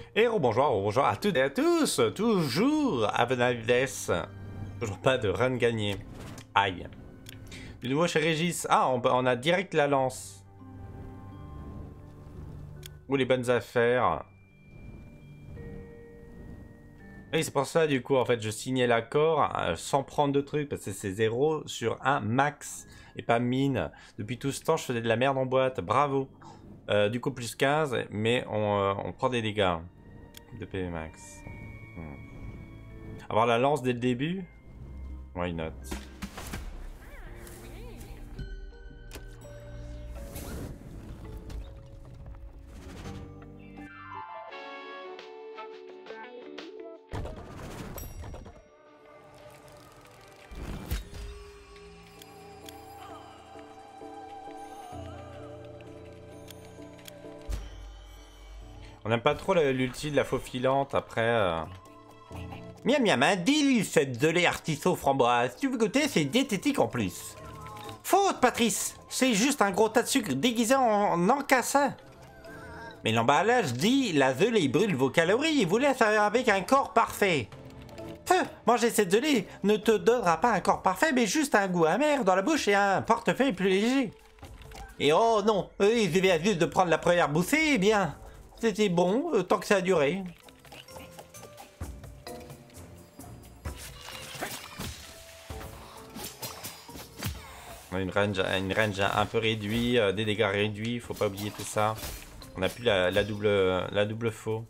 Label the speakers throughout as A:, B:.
A: Et bonjour à toutes et à tous, toujours Avenavides. Toujours pas de run gagné. Aïe. Du nouveau chez Régis. Ah, on a direct la lance. Ou les bonnes affaires. Et c'est pour ça, du coup, en fait, je signais l'accord sans prendre de trucs, parce que c'est 0 sur 1 max, et pas mine. Depuis tout ce temps, je faisais de la merde en boîte, bravo. Du coup, plus 15, mais on prend des dégâts. De PV max. Avoir la lance dès le début? Why not? On n'aime pas trop l'ulti de la faufilante après. Miam miam, un deal cette de lait artiso framboise. Tu veux goûter, c'est diététique en plus. Faute, Patrice. C'est juste un gros tas de sucre déguisé en encassa. Mais l'emballage dit la gelée brûle vos calories et vous laisse avec un corps parfait. Manger cette gelée ne te donnera pas un corps parfait, mais juste un goût amer dans la bouche et un portefeuille plus léger. Et oh non, il suffit juste de prendre la première bouffée, eh bien, c'était bon, tant que ça a duré. On a une range un peu réduite, des dégâts réduits, faut pas oublier tout ça. On a plus la double faux.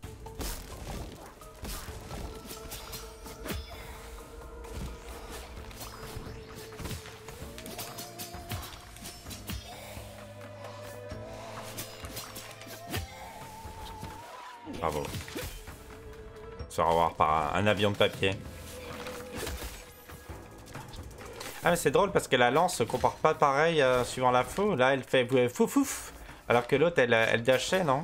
A: Bravo. Se faire avoir par un avion de papier. Ah mais c'est drôle parce que la lance se comporte pas pareil suivant la faux. Là elle fait fouf fouf. Alors que l'autre elle dashait, non?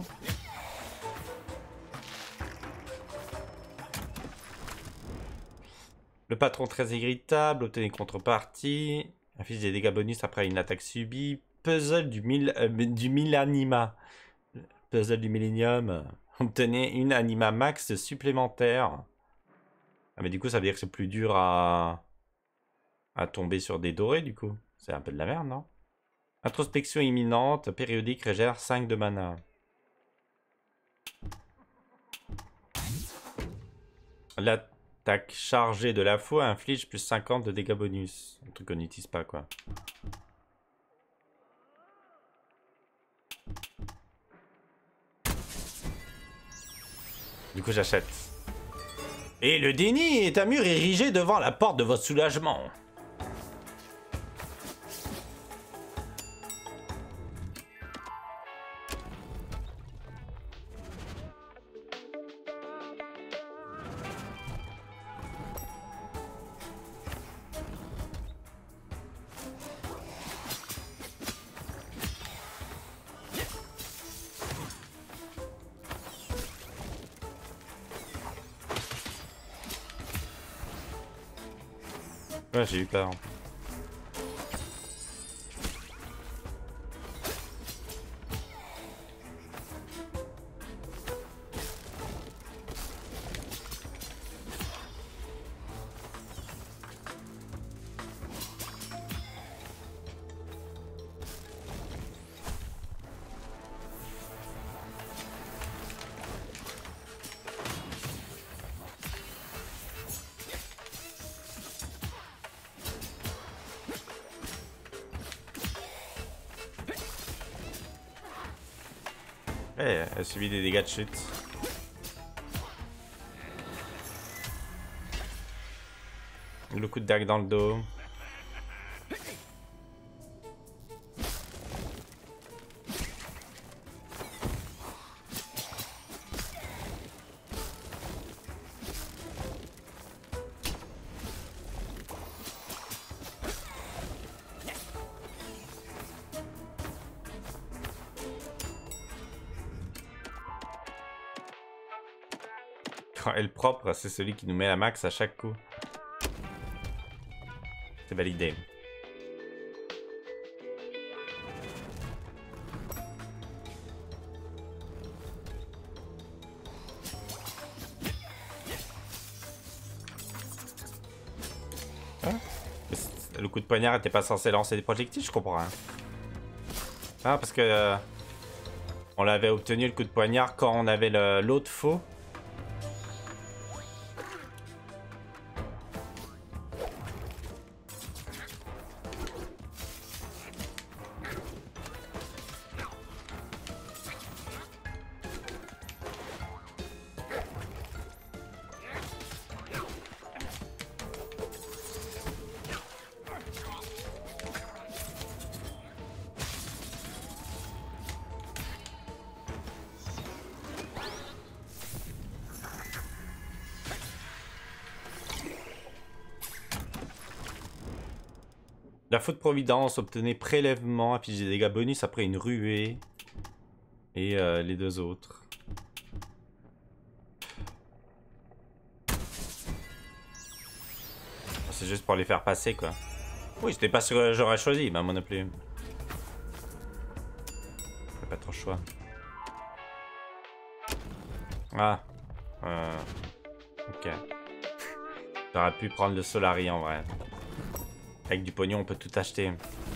A: Le patron très irritable, obtenez une contrepartie. Affiche des dégâts bonus après une attaque subie. Puzzle du millanima. Puzzle du millénium. Obtenez une anima max supplémentaire. Ah mais du coup ça veut dire que c'est plus dur à tomber sur des dorés du coup. C'est un peu de la merde, non? Introspection imminente, périodique, régère 5 de mana. L'attaque chargée de la faux inflige plus 50 de dégâts bonus. Un truc qu'on n'utilise pas quoi. Du coup j'achète. Et le déni est un mur érigé devant la porte de votre soulagement. Ouais, j'ai eu peur. Ouais, elle a subi des dégâts de chute. Le coup de dague dans le dos. Elle propre, c'est celui qui nous met à max à chaque coup. C'est validé. le coup de poignard était pas censé lancer des projectiles, je comprends rien. Ah, parce que... on l'avait obtenu le coup de poignard quand on avait l'autre faux. La faute providence, obtenez prélèvement, affiche des dégâts bonus après une ruée. Et les deux autres. C'est juste pour les faire passer quoi. Oui, j'étais pas sûr que j'aurais choisi, bah moi non plus. J'ai pas trop le choix. Ah. Ok. J'aurais pu prendre le Solari en vrai. Avec du pognon, on peut tout acheter.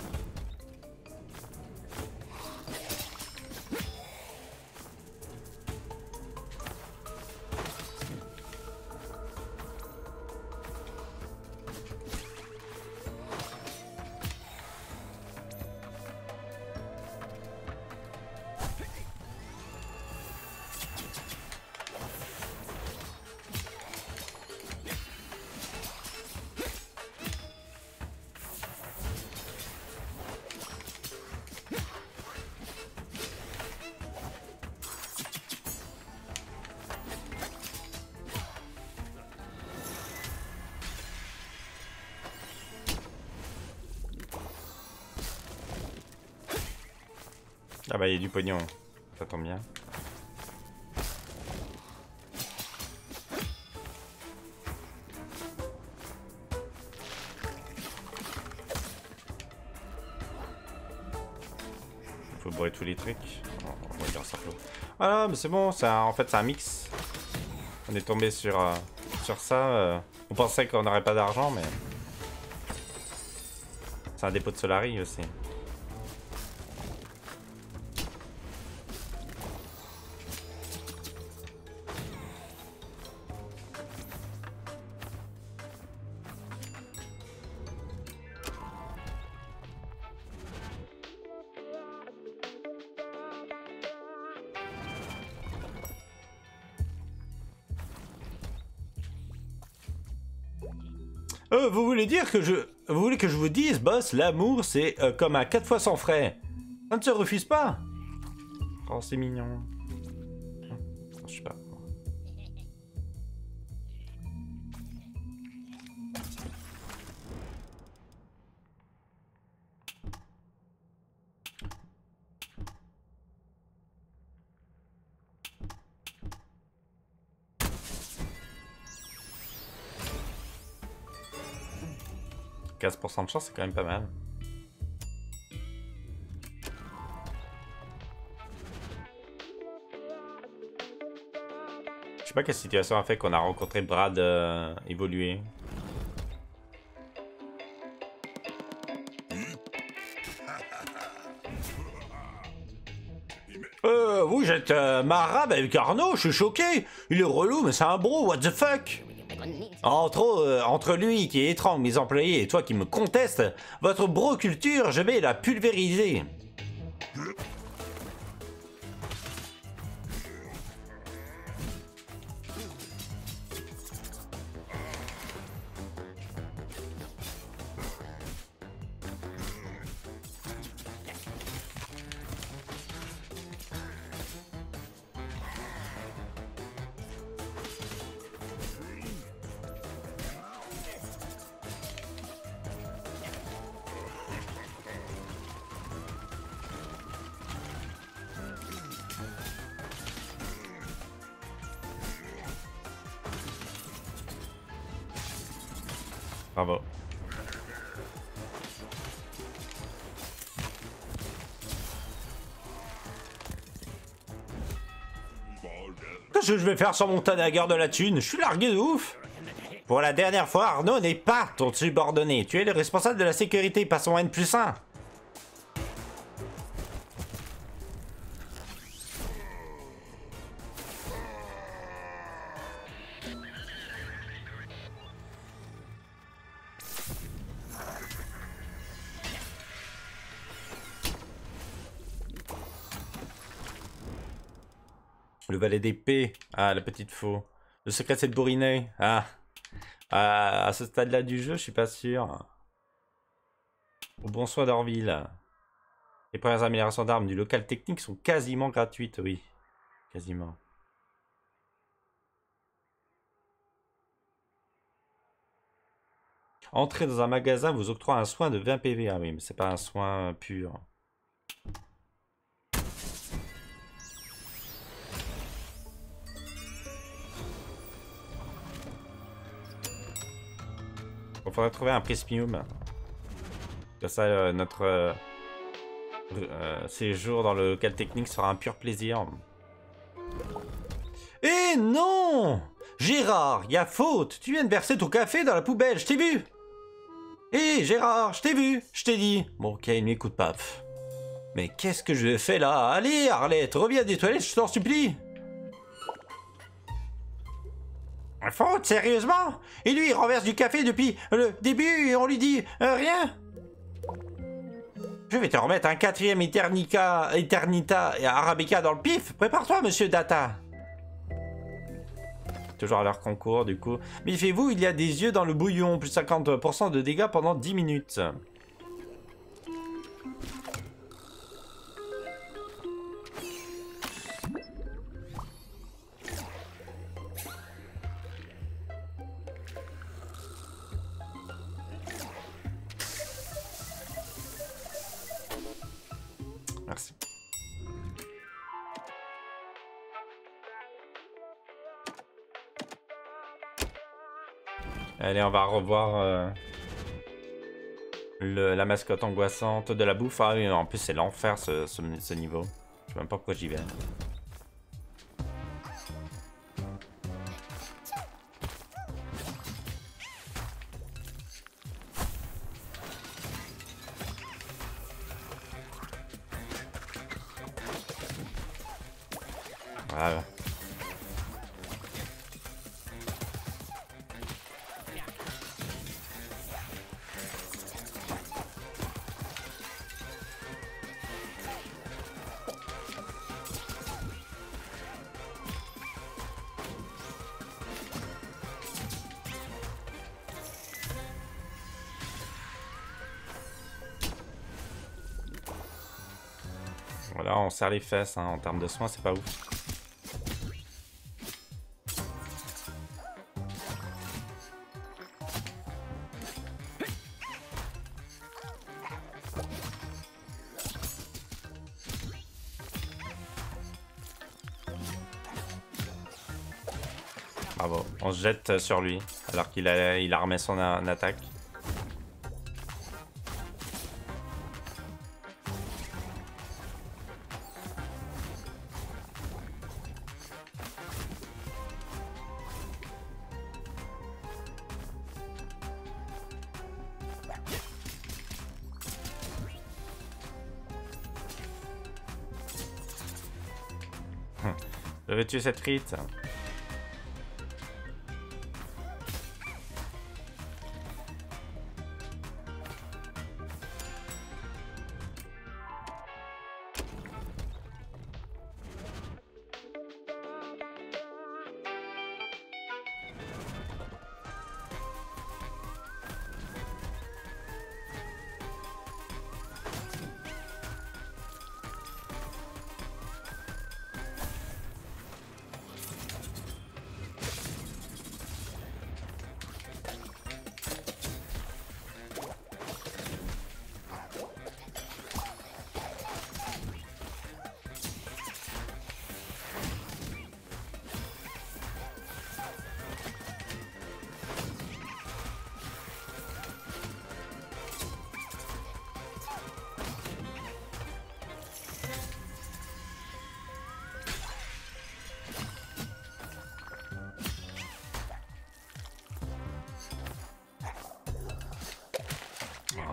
A: Ah bah il y a du pognon, ça tombe bien. Faut bourrer tous les trucs. On va dire ça flot. Voilà, mais c'est bon, en fait c'est un mix. On est tombé sur ça. On pensait qu'on n'aurait pas d'argent, mais... c'est un dépôt de Solari aussi. Vous voulez dire que vous voulez que je vous dise, boss, l'amour c'est comme un 4 fois sans frais. Ça ne se refuse pas. Oh, c'est mignon. Je sais pas. 15% de chance, c'est quand même pas mal. Je sais pas quelle situation a fait qu'on a rencontré Brad évolué. Vous êtes marab avec Arnaud, je suis choqué. Il est relou, mais c'est un bro, what the fuck? Entre lui qui étrangle mes employés et toi qui me conteste, votre bro culture, je vais la pulvériser. Bravo. Qu'est-ce que je vais faire sans mon tas de la guerre de la thune? Je suis largué de ouf. Pour la dernière fois, Arnaud n'est pas ton subordonné. Tu es le responsable de la sécurité, pas son N+1. Le valet d'épée. Ah, la petite faux. Le secret, c'est de bourriner. Ah. À ce stade-là du jeu, je suis pas sûr. Au bon soin d'Orville. Les premières améliorations d'armes du local technique sont quasiment gratuites, oui. Quasiment. Entrer dans un magasin vous octroie un soin de 20 PV. Ah oui, mais c'est pas un soin pur. Il faudrait trouver un prismium. Comme ça, notre séjour dans le local technique sera un pur plaisir. Eh non! Gérard, y a faute! Tu viens de verser ton café dans la poubelle, je t'ai vu! Eh Gérard, je t'ai vu, je t'ai dit. Bon, ok, il m'écoute pas. Pff. Mais qu'est-ce que je fais là? Allez, Arlette, reviens des toilettes, je t'en supplie. Faute, sérieusement? Et lui, il renverse du café depuis le début et on lui dit rien? Je vais te remettre un 4e Eternita et Arabica dans le pif. Prépare-toi, monsieur Data. Toujours à leur concours, du coup. Méfiez-vous, il y a des yeux dans le bouillon. Plus 50% de dégâts pendant 10 minutes. Merci. Allez, on va revoir la mascotte angoissante de la bouffe. Ah oui, en plus c'est l'enfer ce niveau. Je sais même pas pourquoi j'y vais. Voilà. Voilà, on serre les fesses, hein. En termes de soins, c'est pas ouf. Bravo, on se jette sur lui, alors qu'il a remis son attaque. Je vais tuer cette frite.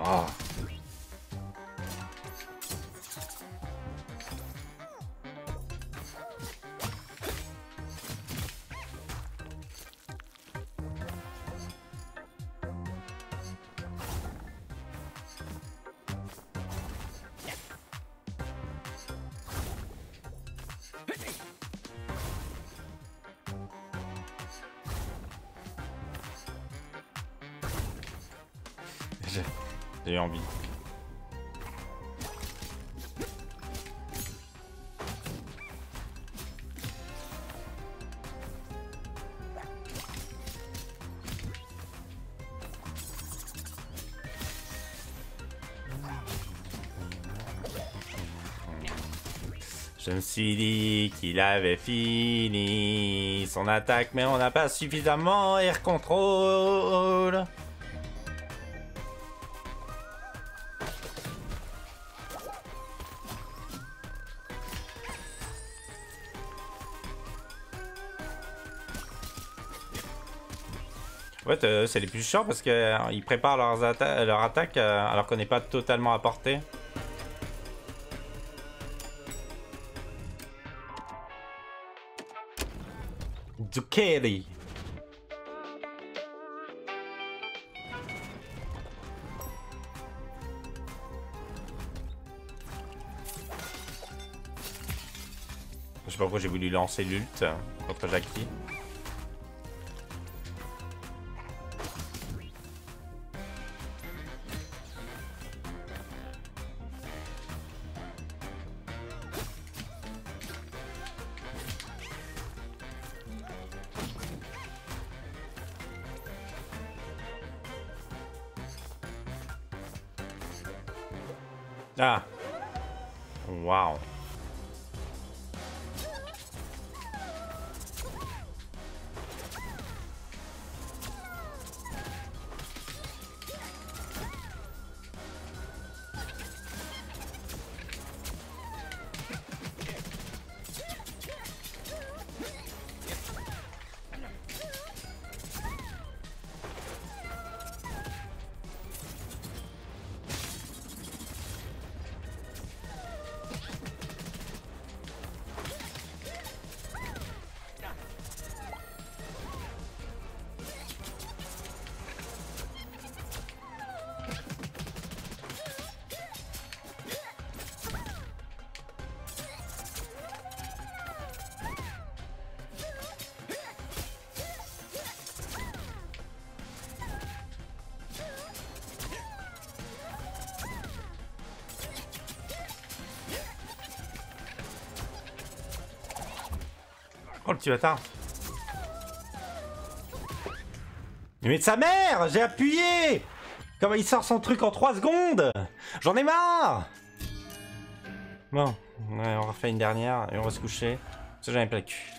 A: Oh. J'ai eu envie. Je me suis dit qu'il avait fini son attaque, mais on n'a pas suffisamment air control. En fait, c'est les plus chiants parce qu'ils préparent leur attaque alors qu'on n'est pas totalement à portée. Ducati. Je sais pas pourquoi j'ai voulu lancer l'ult contre Jackie. Ah. Waouh. Oh le petit bâtard. Mais de sa mère, j'ai appuyé. Comment il sort son truc en 3 secondes? J'en ai marre. Bon, ouais, on refait une dernière et on va se coucher. Ça j'en ai plein le cul.